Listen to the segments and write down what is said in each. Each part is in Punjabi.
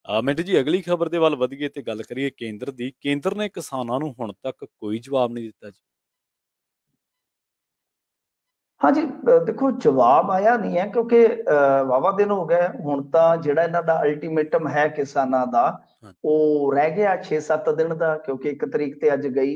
ਮਿੰਟੂ ਜੀ, ਅਗਲੀ ਖਬਰ ਦੇ ਵੱਲ ਵਧੀਏ ਤੇ ਗੱਲ ਕਰੀਏ ਕੇਂਦਰ ਦੀ। ਕੇਂਦਰ ਨੇ ਕਿਸਾਨਾਂ ਨੂੰ ਹੁਣ ਤੱਕ ਕੋਈ ਜਵਾਬ ਨਹੀਂ ਦਿੱਤਾ ਜੀ। हाँ जी, देखो जवाब आया नहीं है क्योंकि वावा दिन हो गए हुण तां जिहड़ा इन्हां दा अल्टीमेटम है किसानां दा हाँ। ਉਹ ਰਹਿ ਗਿਆ 6-7 ਦਿਨ ਦਾ, ਕਿਉਂਕਿ 1 ਤਰੀਕ ਤੇ ਅੱਜ ਗਈ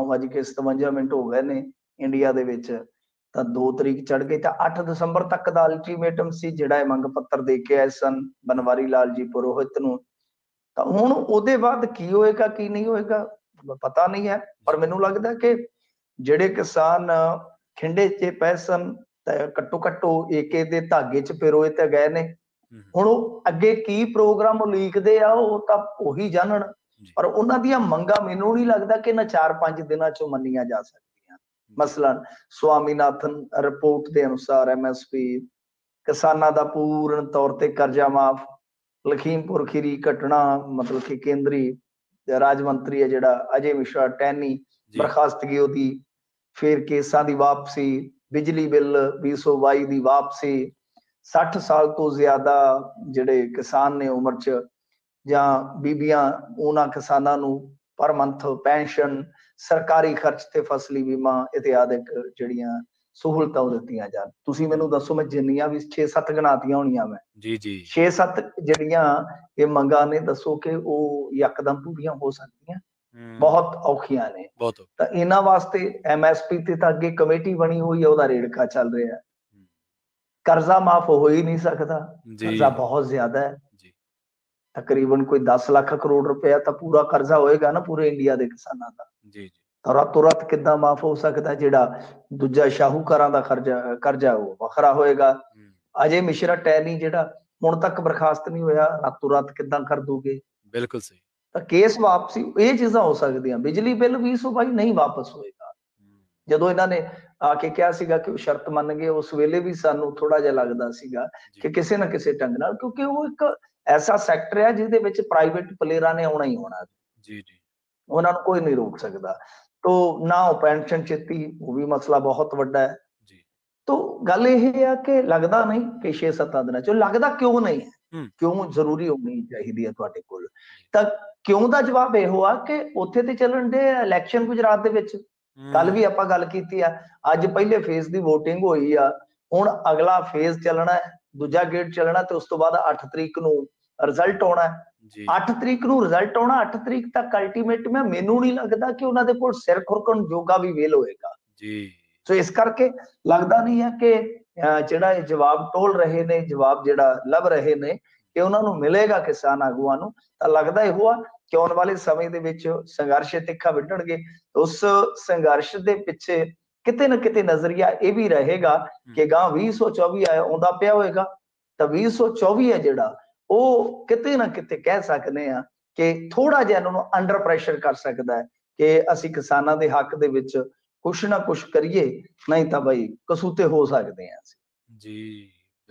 9:57 ਹੋ ਗਏ ਨੇ ਇੰਡੀਆ ਦੇ ਵਿੱਚ, ਤਾਂ 2 ਤਰੀਕ ਚੜ ਗਈ, ਤਾਂ 8 ਦਸੰਬਰ ਤੱਕ ਦਾ ਅਲਟੀਮੇਟਮ ਸੀ ਜਿਹੜਾ ਇਹ ਮੰਗ ਪੱਤਰ ਦੇ ਕੇ ਆਏ ਸਨ ਬਨਵਾਰੀ ਲਾਲ ਜੀ ਪੁਰੋਹਿਤ ਨੂੰ। ਤਾਂ ਹੁਣ ਉਹਦੇ ਬਾਅਦ ਕੀ ਹੋਏਗਾ ਕੀ ਨਹੀਂ ਹੋਏਗਾ ਪਤਾ ਨਹੀਂ ਹੈ, ਪਰ ਮੈਨੂੰ ਲੱਗਦਾ ਕਿ ਜਿਹੜੇ ਕਿਸਾਨ ਖਿੰਡੇ 'ਚ ਪਏ ਸਨ ਤਾਂ ਘੱਟੋ ਘੱਟ ਏਕੇ ਦੇ ਧਾਗੇ 'ਚ ਪਿਰੋਏ ਤੇ ਗਏ ਨੇ। ਹੁਣ ਉਹ ਅੱਗੇ ਕੀ ਪ੍ਰੋਗਰਾਮ ਉਲੀਕਦੇ ਆ ਉਹ ਤਾਂ ਉਹੀ ਜਾਣਨ, ਪਰ ਉਹਨਾਂ ਦੀਆਂ ਮੰਗਾਂ ਮੈਨੂੰ ਨਹੀਂ ਲੱਗਦਾ ਕਿ ਇਹਨਾਂ 4-5 ਦਿਨਾਂ 'ਚੋਂ ਮੰਨੀਆਂ ਜਾ ਸਕਦੀਆਂ। ਮਸਲਨ ਸਵਾਮੀਨਾਥਨ ਰਿਪੋਰਟ ਦੇ ਅਨੁਸਾਰ MSP, ਕਿਸਾਨਾਂ ਦਾ ਪੂਰਨ ਤੌਰ ਤੇ ਕਰਜ਼ਾ ਮਾਫ, ਲਖੀਮਪੁਰ ਖੀਰੀ ਘਟਨਾ ਮਤਲਬ ਕਿ ਕੇਂਦਰੀ ਰਾਜ ਮੰਤਰੀ ਹੈ ਜਿਹੜਾ ਅਜੇ ਮਿਸ਼ਰਾ ਟੈਨੀ ਬਰਖਾਸਤਗੀ ਉਹਦੀ, ਫਿਰ ਕੇਸਾਂ ਦੀ ਵਾਪਸੀ, ਬਿਜਲੀ ਬਿੱਲ 2022 ਦੀ ਵਾਪਸੀ, 60 ਸਾਲ ਤੋਂ ਜ਼ਿਆਦਾ ਜਿਹੜੇ ਕਿਸਾਨ ਨੇ ਉਮਰ 'ਚ ਜਾਂ ਬੀਬੀਆਂ ਉਹਨਾਂ ਕਿਸਾਨਾਂ ਨੂੰ ਪਰ ਮੰਥ ਪੈਨਸ਼ਨ, ਸਰਕਾਰੀ ਖਰਚ ਤੇ ਫਸਲੀ ਬੀਮਾ ਇਤਿਆਦਿਕ ਜਿਹੜੀਆਂ ਸਹੂਲਤਾਂ ਉਹ ਦਿੱਤੀਆਂ ਜਾਣ। ਤੁਸੀਂ ਮੈਨੂੰ ਦੱਸੋ, ਮੈਂ ਜਿੰਨੀਆਂ ਵੀ 6-7 ਗਿਣਾਤੀਆਂ ਹੋਣੀਆਂ ਮੈਂ ਜੀ 6-7 ਜਿਹੜੀਆਂ ਇਹ ਮੰਗਾਂ ਨੇ, ਦੱਸੋ ਕਿ ਉਹ ਯਕਦਮ ਪੂਰੀਆਂ ਹੋ ਸਕਦੀਆਂ? ਬਹੁਤ ਔਖੀਆਂ ਨੇ। ਤਾਂ ਇਹਨਾਂ ਵਾਸਤੇ MSP ਤੇ ਤਾਂ ਅੱਗੇ ਕਮੇਟੀ ਬਣੀ ਹੋਈ ਹੈ, ਉਹਦਾ ਰੇੜਕਾ ਚੱਲ ਰਿਹਾ। ਕਰਜ਼ਾ ਮਾਫ ਹੋ ਹੀ ਨਹੀਂ ਸਕਦਾ, ਕਰਜ਼ਾ ਬਹੁਤ ਜ਼ਿਆਦਾ ਹੈ, ਤਕਰੀਬਨ ਕੋਈ 10 ਲੱਖ ਕਰੋੜ ਰੁਪਇਆ ਤਾਂ ਪੂਰਾ ਕਰਜ਼ਾ ਹੋਏਗਾ ਨਾ ਪੂਰੇ ਇੰਡੀਆ ਦੇ ਕਿਸਾਨਾਂ ਦਾ। ਤਾਂ ਰਾਤੋਂ ਰਾਤ ਕਿੱਦਾਂ ਮਾਫ ਹੋ ਸਕਦਾ? ਜਿਹੜਾ ਦੂਜਾ ਸ਼ਾਹੂਕਾਰਾਂ ਦਾ ਕਰਜ਼ਾ ਉਹ ਵੱਖਰਾ ਹੋਏਗਾ। ਅਜੇ ਮਿਸ਼ਰਾ ਟੈਨੀ ਜਿਹੜਾ ਹੁਣ ਤੱਕ ਬਰਖਾਸਤ ਨਹੀਂ ਹੋਇਆ, ਰਾਤੋਂ ਰਾਤ ਕਿੱਦਾਂ ਕਰ ਦੋਗੇ? ਬਿਲਕੁਲ ਸਹੀ। ਤਾਂ ਕੇਸ ਵਾਪਸੀ ਇਹ ਚੀਜ਼ਾਂ ਹੋ ਸਕਦੀਆਂ। ਬਿਜਲੀ ਬਿੱਲ 2022 ਨਹੀਂ ਵਾਪਸ ਹੋਏਗਾ। ਜਦੋਂ ਇਹਨਾਂ ਨੇ ਆ ਕੇ ਕਿਹਾ ਸੀਗਾ ਕਿ ਉਹ ਸ਼ਰਤ ਮੰਨ ਗਏ, ਉਸ ਵੇਲੇ ਵੀ ਸਾਨੂੰ ਥੋੜਾ ਜਿਹਾ ਲੱਗਦਾ ਸੀਗਾ ਕਿ ਕਿਸੇ ਨਾ ਕਿਸੇ ਢੰਗ ਨਾਲ, ਕਿਉਂਕਿ ਉਹ ਇੱਕ ਐਸਾ ਸੈਕਟਰ ਹੈ ਜਿਹਦੇ ਵਿੱਚ ਪ੍ਰਾਈਵੇਟ ਪਲੇਅਰਾਂ ਨੇ ਆਉਣਾ ਹੀ ਆਉਣਾ ਜੀ, ਉਹਨਾਂ ਨੂੰ ਕੋਈ ਨਹੀਂ ਰੋਕ ਸਕਦਾ। ਤੋ ਨਾ ਉਹ ਪੈਨਸ਼ਨ ਚਿੱਤੀ, ਉਹ ਵੀ ਮਸਲਾ ਬਹੁਤ ਵੱਡਾ ਹੈ। ਤੋ ਗੱਲ ਇਹ ਆ ਕਿ ਲੱਗਦਾ ਨਹੀਂ ਕਿ 6-7 ਦਿਨਾਂ ਚ, ਲੱਗਦਾ ਕਿਉਂ ਨਹੀਂ ਹੈ, ਕਿਉਂ ਜ਼ਰੂਰੀ ਹੋਣੀ ਚਾਹੀਦੀ ਹੈ ਤੁਹਾਡੇ ਕੋਲ? ਤਾਂ ਕਿਉਂ ਦਾ ਜਵਾਬ ਇਹੋ ਆ ਕਿ ਉੱਥੇ ਤੇ ਚੱਲਣ ਦੇ ਇਲੈਕਸ਼ਨ ਗੁਜਰਾਤ ਦੇ ਵਿੱਚ, ਕੱਲ ਵੀ ਆਪਾਂ ਗੱਲ ਕੀਤੀ ਆ। ਅੱਜ ਪਹਿਲੇ ਫੇਜ਼ ਦੀ VOTING ਹੋਈ ਆ, ਹੁਣ ਅਗਲਾ ਫੇਜ਼ ਚੱਲਣਾ, ਦੂਜਾ ਗੇੜ ਚੱਲਣਾ, ਤੇ ਉਸ ਤੋਂ ਬਾਅਦ 8 ਤਰੀਕ ਨੂੰ ਰਿਜ਼ਲਟ ਆਉਣਾ। 8 ਤਰੀਕ ਨੂੰ ਰਿਜ਼ਲਟ ਆਉਣਾ, 8 ਤਰੀਕ ਤੱਕ ਅਲਟੀਮੇਟਮ ਹੈ। ਮੈਨੂੰ ਨਹੀਂ ਲੱਗਦਾ ਕਿ ਉਹਨਾਂ ਦੇ ਕੋਲ ਸਿਰ ਖੁਰਕਣ ਜੋਗਾ ਵੀ ਵੇਲ ਹੋਏਗਾ ਜੀ। ਸੋ ਇਸ ਕਰਕੇ ਲੱਗਦਾ ਨਹੀਂ ਹੈ ਕਿ ਜਿਹੜਾ ਇਹ ਜਵਾਬ ਟੋਲ ਰਹੇ ਨੇ, ਜਵਾਬ ਜਿਹੜਾ ਲੱਭ ਰਹੇ ਨੇ ਕਿ ਉਹਨਾਂ ਨੂੰ ਮਿਲੇਗਾ ਕਿਸਾਨ ਆਗੂਆਂ ਨੂੰ। ਤਾਂ ਲੱਗਦਾ ਇਹੋ ਆ ਕਿ ਆਉਣ ਵਾਲੇ ਸਮੇਂ ਦੇ ਵਿੱਚ ਸੰਘਰਸ਼ ਤਿੱਖਾ ਵਿੱਢਣਗੇ। ਉਸ ਸੰਘਰਸ਼ ਦੇ ਪਿੱਛੇ ਕਿਤੇ ਨਾ ਕਿਤੇ ਨਜ਼ਰੀਆ ਇਹ ਵੀ ਰਹੇਗਾ ਕਿ ਗਾਂ 2024 ਆਉਂਦਾ ਪਿਆ ਹੋਏਗਾ, ਤਾਂ 2024 ਹੈ ਜਿਹੜਾ ਉਹ ਕਿਤੇ ਨਾ ਕਿਤੇ ਕਹਿ ਸਕਦੇ ਆ ਕਿ ਥੋੜਾ ਜਿਹਾ ਇਹਨਾਂ ਨੂੰ ਅੰਡਰ ਪ੍ਰੈਸ਼ਰ ਕਰ ਸਕਦਾ ਹੈ ਕਿ ਅਸੀਂ ਕਿਸਾਨਾਂ ਦੇ ਹੱਕ ਦੇ ਵਿੱਚ ਕੁਛ ਨਾ ਕੁਛ ਕਰੀਏ, ਨਹੀਂ ਤਾਂ ਬਈ ਕਸੂਤੇ ਹੋ ਸਕਦੇ ਆ ਅਸੀਂ ਜੀ।